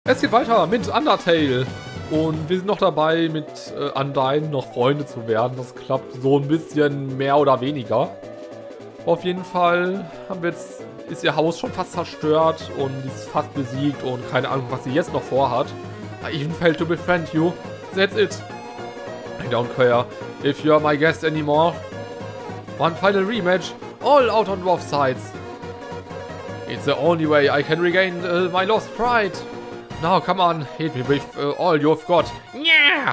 Es geht weiter mit Undertale. Und wir sind noch dabei, mit Undyne noch Freunde zu werden. Das klappt so ein bisschen mehr oder weniger. Auf jeden Fall ist ihr Haus schon fast zerstört und ist fast besiegt und keine Ahnung, was sie jetzt noch vorhat. I even failed to befriend you. That's it. I don't care if you're my guest anymore. One final rematch, all out on both sides. It's the only way I can regain my lost pride. Now, come on, hit me with all you've got. Yeah!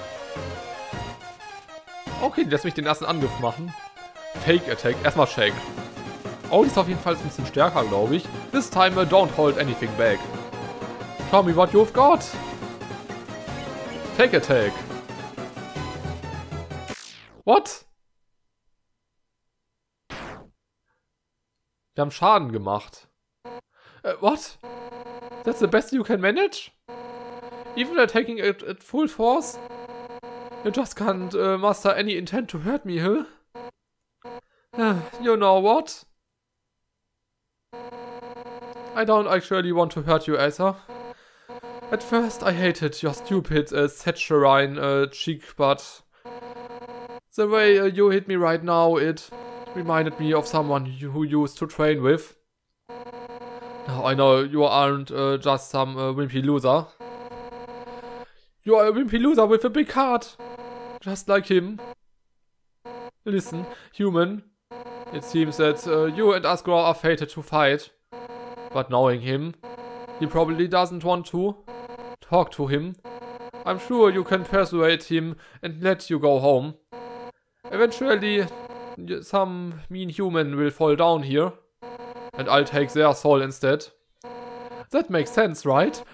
Okay, lass mich den ersten Angriff machen. Fake Attack, erstmal Shake. Oh, die ist auf jeden Fall ein bisschen stärker, glaube ich. This time, don't hold anything back. Show me what you've got. Fake Attack. What? Wir haben Schaden gemacht. What? That's the best you can manage? Even attacking at full force? You just can't master any intent to hurt me, huh? You know what? I don't actually want to hurt you, Aether. At first I hated your stupid Saturnine cheek, but the way you hit me right now, it reminded me of someone who used to train with. Now I know you aren't just some wimpy loser. You are a wimpy loser with a big heart. Just like him. Listen, human. It seems that you and Asgore are fated to fight. But knowing him, he probably doesn't want to. Talk to him. I'm sure you can persuade him and let you go home. Eventually, some mean human will fall down here. And I'll take their soul instead. That makes sense, right?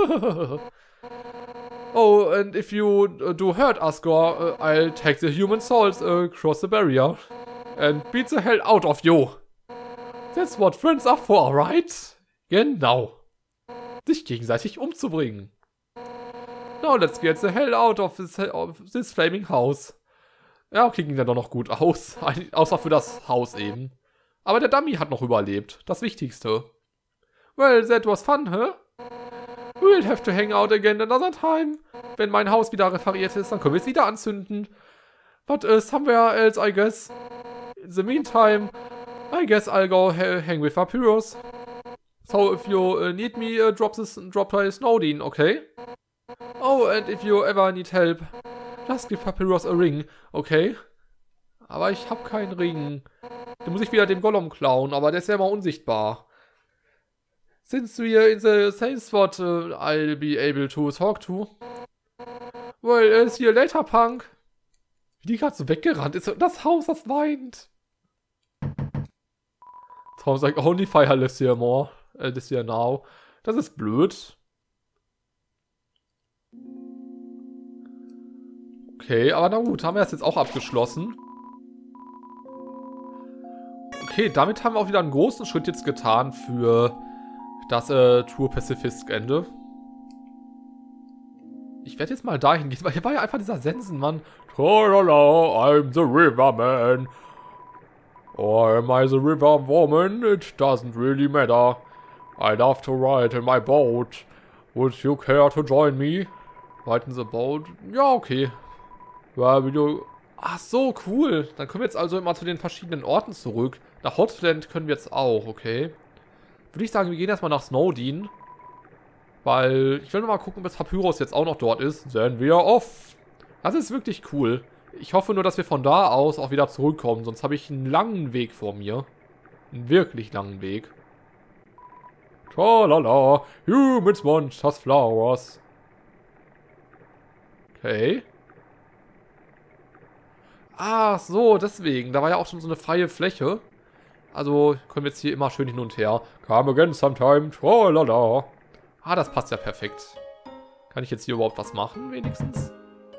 Oh, and if you do hurt Asgore, I'll take the human souls across the barrier. And beat the hell out of you. That's what friends are for, right? Genau. Sich gegenseitig umzubringen. Now let's get the hell out of this flaming house. Ja, okay, ging dann doch noch gut aus. Außer für das Haus eben. Aber der Dummy hat noch überlebt. Das Wichtigste. Well, that was fun, huh? We'll have to hang out again another time. Wenn mein Haus wieder repariert ist, dann können wir es wieder anzünden. But somewhere else, I guess. In the meantime, I guess I'll go hang with Papyrus. So if you need me, drop by Snowdin, okay? Oh, and if you ever need help, just give Papyrus a ring, okay? Aber ich hab keinen Ring. Den muss ich wieder dem Gollum klauen, aber der ist ja immer unsichtbar. Since we're in the same spot, I'll be able to talk to. Well, see you later, Punk. Wie die gerade so weggerannt ist. Das Haus, das weint. Sounds like only fire lives here more. This here now. Das ist blöd. Okay, aber na gut, haben wir das jetzt auch abgeschlossen. Okay, damit haben wir auch wieder einen großen Schritt jetzt getan für das Tour Pacifist Ende. Ich werde jetzt mal dahin gehen, weil hier war ja einfach dieser Sensenmann. Tralala, I'm the Riverman. Or am I the River Woman? It doesn't really matter. I love to ride in my boat. Would you care to join me? Ride in the boat? Ja, okay. Ja, wie du... Ach so, cool. Dann können wir jetzt also immer zu den verschiedenen Orten zurück. Nach Hotland können wir jetzt auch, okay. Würde ich sagen, wir gehen erstmal nach Snowdin. Weil ich will noch mal gucken, ob das Papyrus jetzt auch noch dort ist. Then we are off. Das ist wirklich cool. Ich hoffe nur, dass wir von da aus auch wieder zurückkommen. Sonst habe ich einen langen Weg vor mir. Einen wirklich langen Weg. Tralala. Humans, monsters, flowers. Okay. Ach so, deswegen. Da war ja auch schon so eine freie Fläche. Also können wir jetzt hier immer schön hin und her. Come again sometime. Tralala. Ah, das passt ja perfekt. Kann ich jetzt hier überhaupt was machen, wenigstens?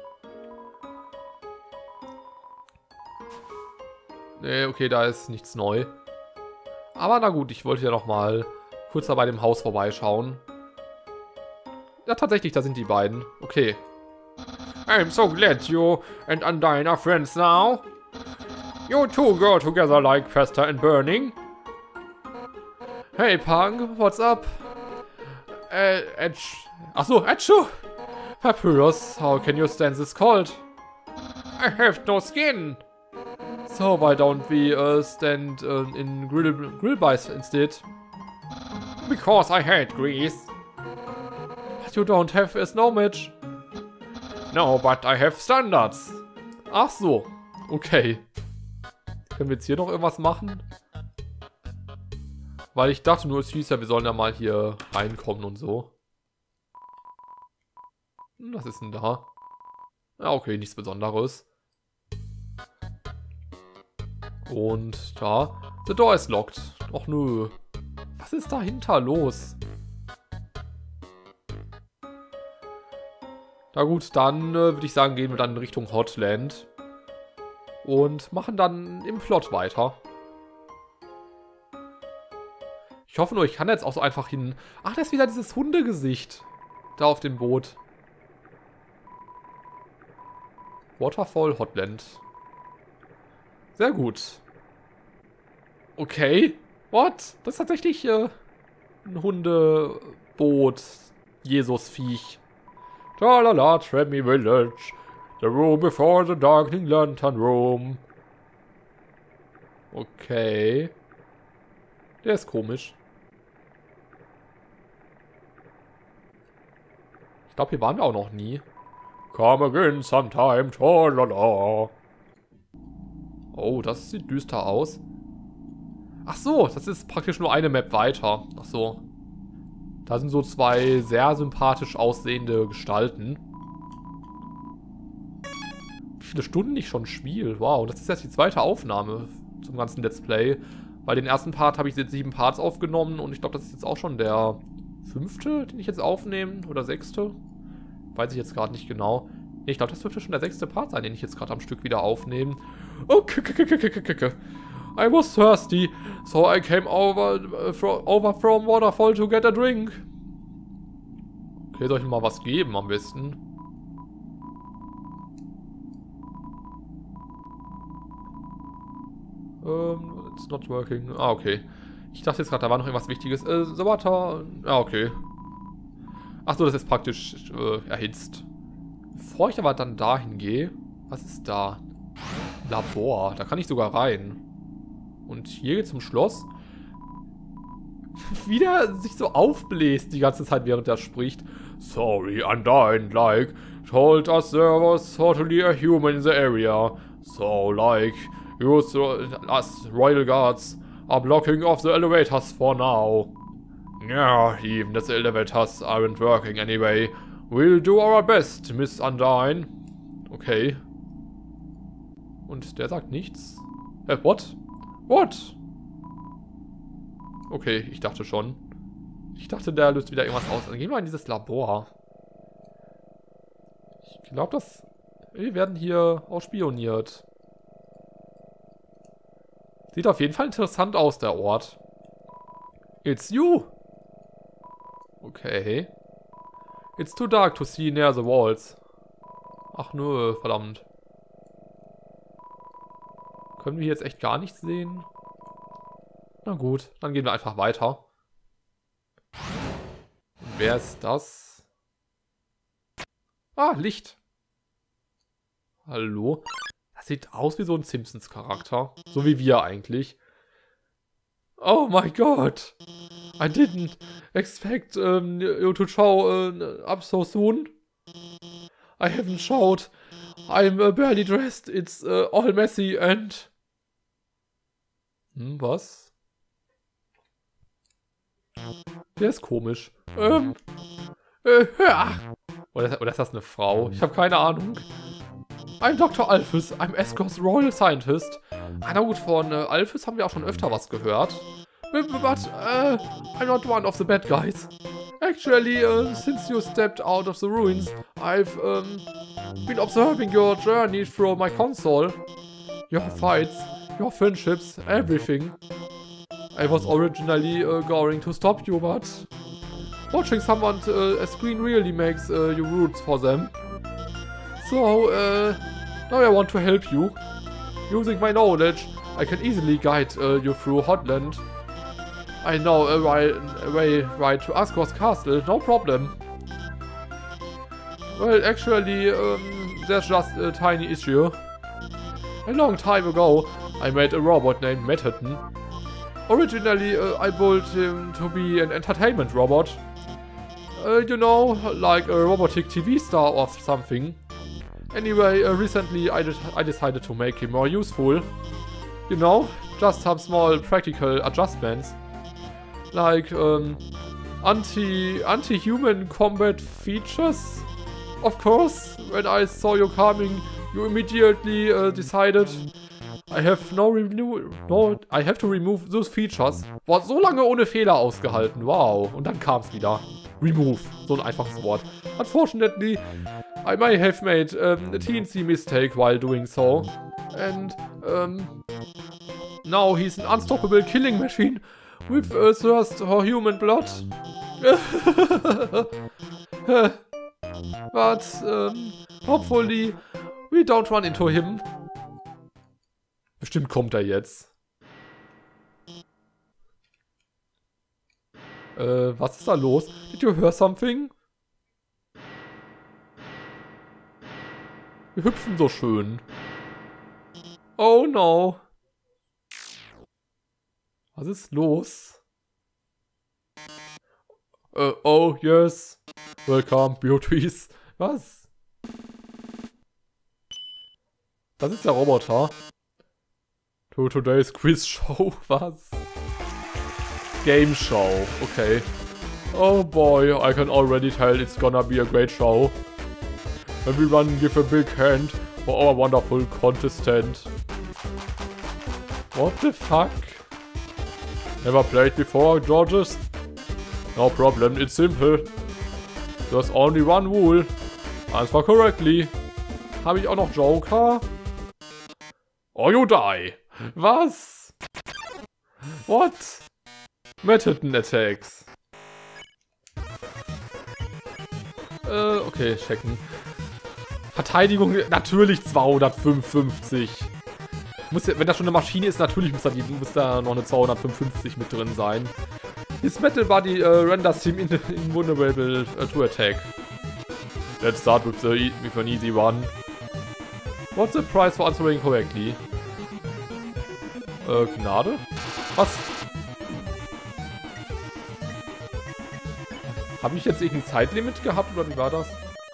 Nee, okay, da ist nichts neu. Aber na gut, ich wollte ja noch mal kurz da bei dem Haus vorbeischauen. Ja, tatsächlich, da sind die beiden. Okay. I'm so glad you and Undyne are friends now. You two go together like faster and burning. Hey, Punk, what's up? Achso, Achoo! Papyrus, how can you stand this cold? I have no skin! So why don't we stand in grill bites instead? Because I hate grease. But you don't have a snow match. No, but I have standards. Ach so, okay. Können wir jetzt hier noch irgendwas machen? Weil ich dachte nur, es hieß ja, wir sollen ja mal hier reinkommen und so. Was ist denn da? Ja, okay, nichts Besonderes. Und da. The door is locked. Och nö. Was ist dahinter los? Na gut, dann würde ich sagen, gehen wir dann in Richtung Hotland. Und machen dann im Plot weiter. Ich hoffe nur, ich kann jetzt auch so einfach hin... Ach, da ist wieder dieses Hundegesicht. Da auf dem Boot. Waterfall Hotland. Sehr gut. Okay. What? Das ist tatsächlich ein Hundeboot. Jesus-Viech. Tralala, Tremmy Village. The room before the darkening lantern room. Okay. Der ist komisch. Ich glaube, hier waren wir auch noch nie. Come again sometime, tralala. Oh, das sieht düster aus. Ach so, das ist praktisch nur eine Map weiter. Ach so. Da sind so zwei sehr sympathisch aussehende Gestalten. Wie viele Stunden ich schon spiele. Wow, das ist jetzt die zweite Aufnahme zum ganzen Let's Play. Weil den ersten Part habe ich jetzt 7 Parts aufgenommen und ich glaube, das ist jetzt auch schon der 5., den ich jetzt aufnehme. Oder 6. Weiß ich jetzt gerade nicht genau. Nee, ich glaube, das dürfte schon der 6. Part sein, den ich jetzt gerade am Stück wieder aufnehme. Oh, I was thirsty, so I came over from Waterfall to get a drink. Okay, soll ich mir mal was geben am besten? It's not working. Ah, okay. Ich dachte jetzt gerade, da war noch irgendwas Wichtiges. The water. Ah, okay. Achso, das ist praktisch erhitzt. Bevor ich aber dann dahin gehe. Was ist da? Labor. Da kann ich sogar rein. Und hier geht's zum Schloss. Wie der sich so aufbläst die ganze Zeit, während er spricht. Sorry, Undyne, like, told us there was totally a human in the area. So, like, us royal guards are blocking off the elevators for now. Yeah, even the elevators aren't working anyway. We'll do our best, Miss Undyne. Okay. Und der sagt nichts. What? What? Okay, ich dachte schon. Ich dachte, der löst wieder irgendwas aus. Dann gehen wir in dieses Labor. Ich glaube, wir werden hier ausspioniert. Sieht auf jeden Fall interessant aus, der Ort. It's you. Okay. It's too dark to see near the walls. Ach nö, verdammt. Können wir jetzt echt gar nichts sehen? Na gut, dann gehen wir einfach weiter. Und wer ist das? Ah, Licht. Hallo? Das sieht aus wie so ein Simpsons-Charakter. So wie wir eigentlich. Oh my god. I didn't expect you to show up so soon. I haven't showed. I'm barely dressed. It's all messy and... was? Der ist komisch. Oder ist das eine Frau? Ich habe keine Ahnung. I'm Dr. Alphys. I'm Escor's Royal Scientist. Ah, na gut, von Alphys haben wir auch schon öfter was gehört. But I'm not one of the bad guys. Actually, since you stepped out of the ruins, I've been observing your journey through my console. Your fights, your friendships, everything. I was originally going to stop you, but watching someone a screen really makes you root for them. So, now I want to help you. Using my knowledge, I can easily guide you through Hotland. I know a way right to Asgore's castle, no problem. Well, actually, there's just a tiny issue. A long time ago, I made a robot named Mettaton. Originally, I built him to be an entertainment robot. You know, like a robotic TV star or something. Anyway, recently I decided to make him more useful. You know, just some small practical adjustments. Like, anti-human combat features. Of course, when I saw you coming, you immediately decided, I have to remove those features. War so lange ohne Fehler ausgehalten, wow. Und dann kam's wieder. Remove, so ein einfaches Wort. Unfortunately, I may have made a teensy mistake while doing so. And, now he's an unstoppable killing machine with a thirst for human blood. But, hopefully, we don't run into him. Bestimmt kommt er jetzt. Was ist da los? Did you hear something? Wir hüpfen so schön. Oh no. Was ist los? Oh yes. Welcome, beauties. Was? Das ist der Roboter. To today's quiz show. Was? Game show. Okay. Oh boy, I can already tell it's gonna be a great show. Everyone give a big hand for our wonderful contestant. What the fuck? Never played before, Georges? No problem, it's simple. There's only one rule. Answer correctly. Habe ich auch noch Joker? Or you die. Was? What? Mettaton Attacks. Okay, checken. Verteidigung natürlich 255. Muss ja, wenn das schon eine Maschine ist, natürlich muss da noch eine 255 mit drin sein. His metal body renders him invulnerable to attack. Let's start with an easy one. What's the price for answering correctly? Gnade? Was? Habe ich jetzt irgendein Zeitlimit gehabt oder wie war das?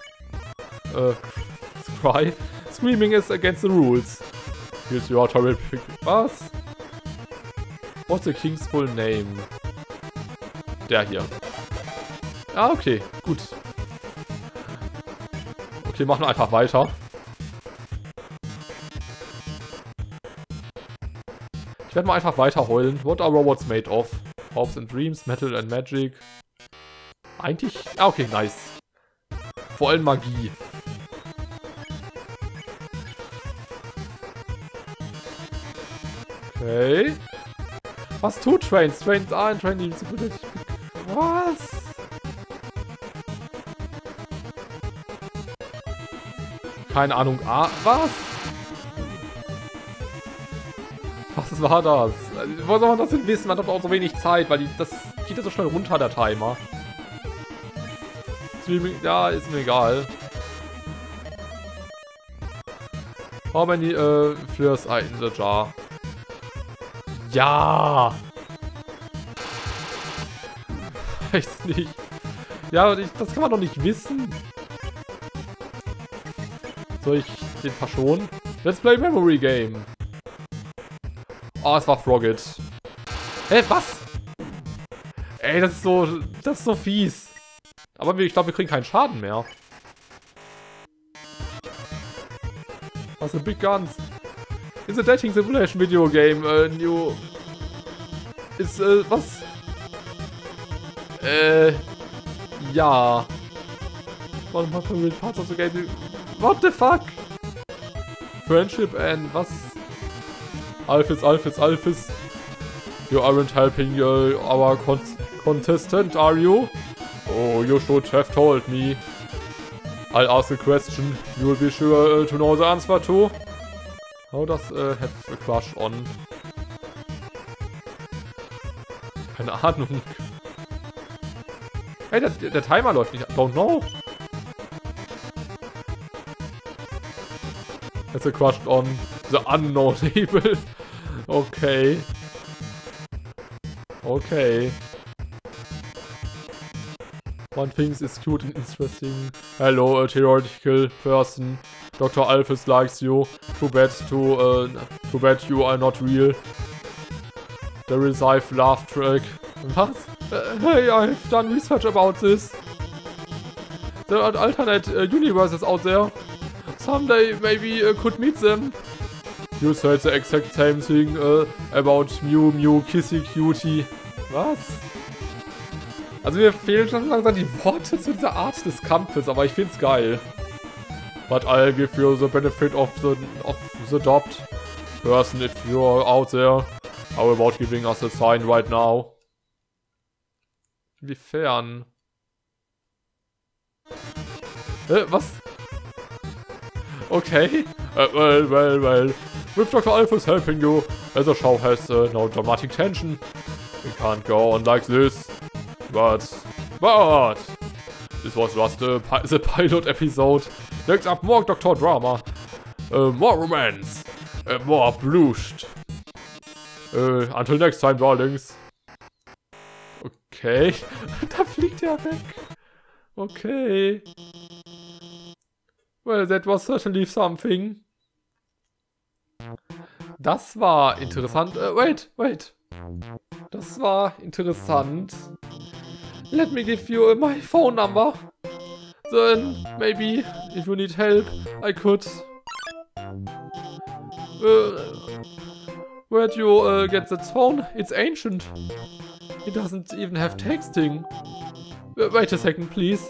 Scry. Screaming is against the rules. Here's your terrific. Was? What's the king's full name? Der hier. Ah, okay. Gut. Okay, machen wir einfach weiter. Ich werde mal einfach weiter heulen. What are robots made of? Hopes and dreams, metal and magic. Eigentlich... Ah, okay, nice. Vor allem Magie. Okay. Was tut Trains? Trains are in Train Disability. Was? Keine Ahnung. Ah, was? Was war das? Wo soll man das denn wissen? Man hat auch so wenig Zeit, weil das geht ja so schnell runter, der Timer. Streaming, ja, ist mir egal. How many flares are in the jar? Ja! Weiß nicht. Ja, das kann man doch nicht wissen. Soll ich den verschonen? Let's play Memory Game. Oh, es war Frogget. Hä, was? Ey, das ist so fies. Aber ich glaube, wir kriegen keinen Schaden mehr. Was sind Big Guns? It's a dating simulation video game. New... Ist, was? Ja. One of my favorite parts of the game. What the fuck? Friendship and was? Alphys. You aren't helping our contestant, are you? Oh, you should have told me. I'll ask a question. You will be sure to know the answer to. How does have a crush on? Keine Ahnung. Hey, der Timer läuft nicht. Don't know. That's a crushed on the unknown label. Okay. Okay. One thing is cute and interesting. Hello, a theoretical person. Dr. Alphys likes you. Too bad you are not real. The Resive laugh track. Was? Hey, I've done research about this. There are alternate universes out there. Someday maybe could meet them. You said the exact same thing about Mew Mew Kissy Cutie. Was? Also mir fehlen schon langsam die Worte zu dieser Art des Kampfes, aber ich find's geil. But I'll give you the benefit of the doubt person if you're out there. How about giving us a sign right now? Inwiefern? Was? Okay. Well. With Dr. Alphys helping you, the show has no dramatic tension. We can't go on like this. But this was just the pilot episode. Next up, more Doctor Drama, more romance, more blushed. Until next time, darlings. Okay, da fliegt er weg. Okay. Well, that was certainly something. Das war interessant. Wait. Das war interessant. Let me give you my phone number. Then, maybe, if you need help, I could... where'd you get that phone? It's ancient. It doesn't even have texting. Wait a second, please.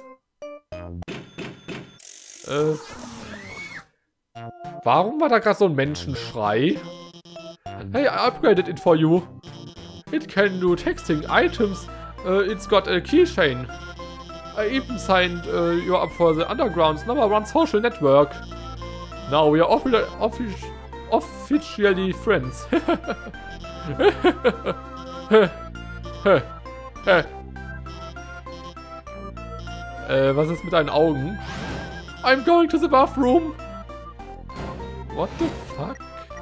Warum war da gerade so ein Menschenschrei? Hey, I upgraded it for you. It can do texting items. It's got a keychain. I even signed you up for the Underground's #1 social network. Now we are officially friends. Was ist mit deinen Augen? I'm going to the bathroom. What the fuck?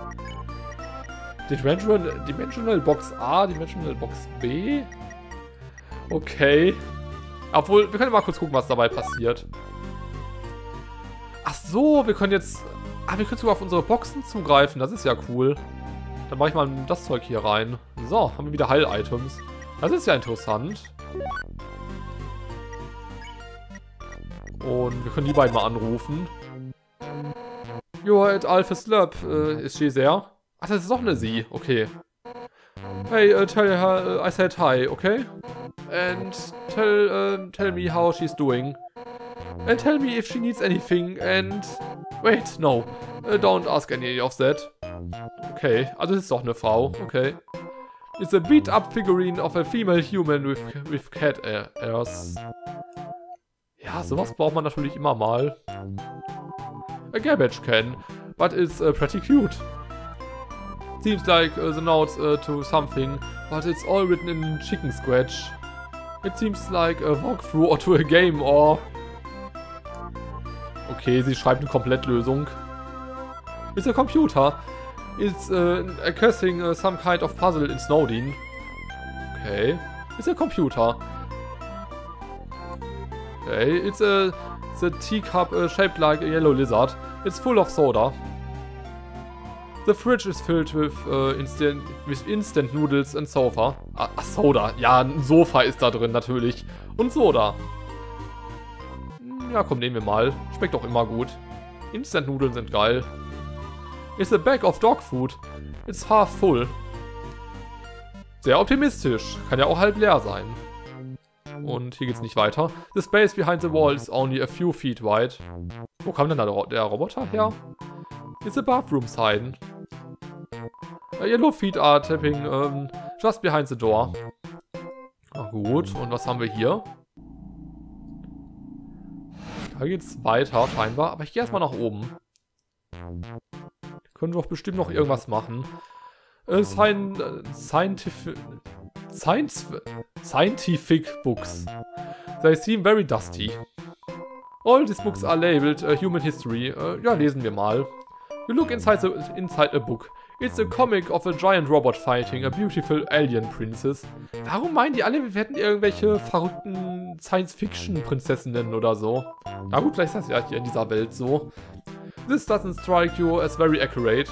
Dimensional Box A, Dimensional Box B? Okay. Obwohl, wir können mal kurz gucken, was dabei passiert. Ach so, wir können jetzt... Ah, wir können sogar auf unsere Boxen zugreifen. Das ist ja cool. Dann mache ich mal das Zeug hier rein. So, haben wir wieder Heil-Items. Das ist ja interessant. Und wir können die beiden mal anrufen. You're at Alphys Lab. Is she there? Ach, das ist doch eine sie. Okay. Hey, tell her I said hi, okay? And tell me how she's doing. And tell me if she needs anything. And... Wait, no. Don't ask any of that. Okay, also das ist doch eine Frau. Okay. It's a beat-up figurine of a female human with cat ears. Ja, sowas braucht man natürlich immer mal. A garbage can, but it's pretty cute. Seems like the notes to something, but it's all written in chicken scratch. It seems like a walkthrough or to a game or... Okay, sie schreibt eine Komplettlösung. It's a computer. It's cursing some kind of puzzle in Snowdin. Okay. It's a computer. Okay, it's the teacup shaped like a yellow lizard. It's full of soda. The fridge is filled with instant noodles and sofa. Ah, Soda. Ja, ein Sofa ist da drin natürlich. Und Soda. Ja, komm, nehmen wir mal. Schmeckt doch immer gut. Instant Nudeln sind geil. It's a bag of dog food. It's half full. Sehr optimistisch. Kann ja auch halb leer sein. Und hier geht's nicht weiter. The space behind the wall is only a few feet wide. Wo kam denn da der Roboter her? It's a bathroom sign. Yellow feet are tapping just behind the door. Na gut, und was haben wir hier? Da geht's weiter scheinbar, aber ich gehe erstmal nach oben. Können wir doch bestimmt noch irgendwas machen. Scientific Scientific books. They seem very dusty. All these books are labeled Human History. Ja, lesen wir mal. You look inside a book. It's a comic of a giant robot fighting a beautiful alien princess. Warum meinen die alle, wir hätten irgendwelche verrückten Science-Fiction-Prinzessinnen oder so? Na gut, vielleicht ist das ja hier in dieser Welt so. This doesn't strike you as very accurate.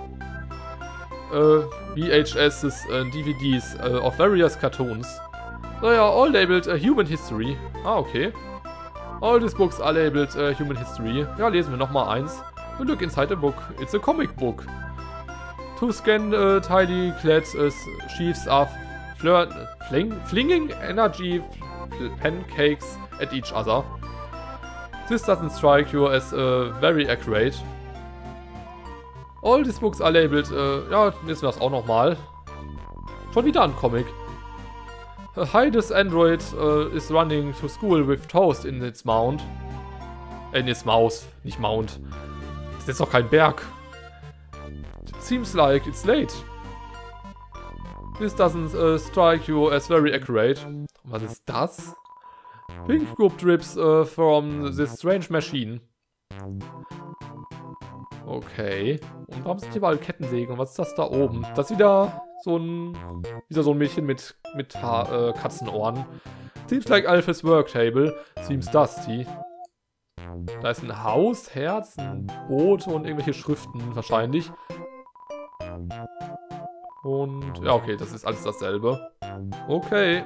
VHSs and DVDs of various cartoons. They are all labeled Human History. Ah, okay. All these books are labeled Human History. Ja, lesen wir nochmal eins. You look inside a book. It's a comic book. Two scan tightly clad sheaths are flinging energy pancakes at each other. This doesn't strike you as very accurate. All these books are labeled, ja, lesen wir das auch nochmal. Schon wieder ein Comic. Hi, this android is running to school with toast in its mount. In its mouth, nicht Mount. Das ist jetzt doch kein Berg. Seems like it's late. This doesn't strike you as very accurate. Was ist das? Pink group drips from this strange machine. Okay. Und warum sind hier überall Kettensägen? Und was ist das da oben? Das ist wieder so ein Mädchen mit Katzenohren. Seems like Alphys work table. Seems dusty. Da ist ein Haus, Herz, ein Boot und irgendwelche Schriften wahrscheinlich. Und ja, okay, das ist alles dasselbe. Okay.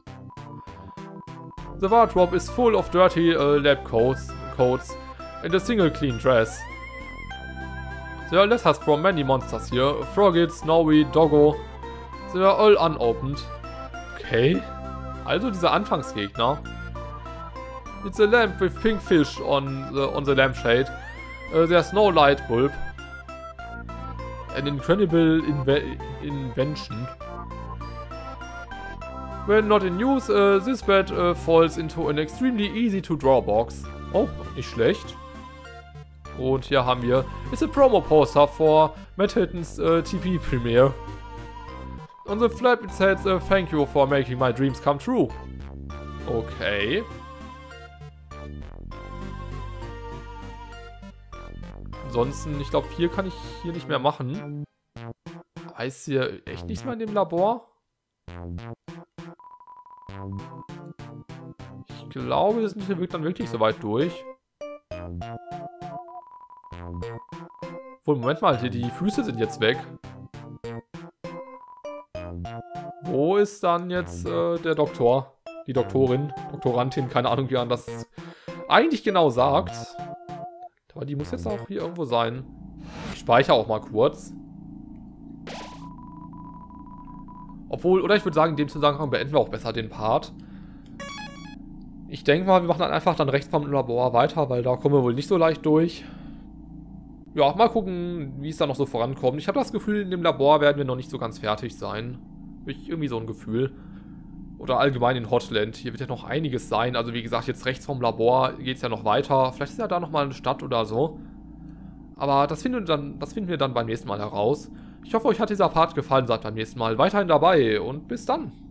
The wardrobe is full of dirty lab coats and a single clean dress. There are letters from many monsters here. Froggy, Snowy, Doggo. They are all unopened. Okay. Also diese Anfangsgegner. It's a lamp with pink fish on the lampshade. There's no light bulb. An incredible invention. When not in use, this bed falls into an extremely easy to draw box. Oh, nicht schlecht. Und hier haben wir, it's a promo poster for Matt Hilton's TV premiere. On the flap it says, thank you for making my dreams come true. Okay. Ansonsten, ich glaube, viel kann ich hier nicht mehr machen. Heißt hier echt nichts mehr in dem Labor? Ich glaube, wir sind hier dann wirklich so weit durch. Obwohl, Moment mal, hier die Füße sind jetzt weg. Wo ist dann jetzt der Doktor? Die Doktorin, Doktorandin, keine Ahnung, wie man das eigentlich genau sagt. Aber die muss jetzt auch hier irgendwo sein. Ich speichere auch mal kurz. Obwohl, oder ich würde sagen, in dem Zusammenhang beenden wir auch besser den Part. Ich denke mal, wir machen dann einfach dann rechts vom Labor weiter, weil da kommen wir wohl nicht so leicht durch. Ja, mal gucken, wie es da noch so vorankommt. Ich habe das Gefühl, in dem Labor werden wir noch nicht so ganz fertig sein. Habe ich irgendwie so ein Gefühl. Oder allgemein in Hotland. Hier wird ja noch einiges sein. Also wie gesagt, jetzt rechts vom Labor geht es ja noch weiter. Vielleicht ist ja da nochmal eine Stadt oder so. Aber das finden wir dann beim nächsten Mal heraus. Ich hoffe, euch hat dieser Part gefallen. Seid beim nächsten Mal weiterhin dabei und bis dann.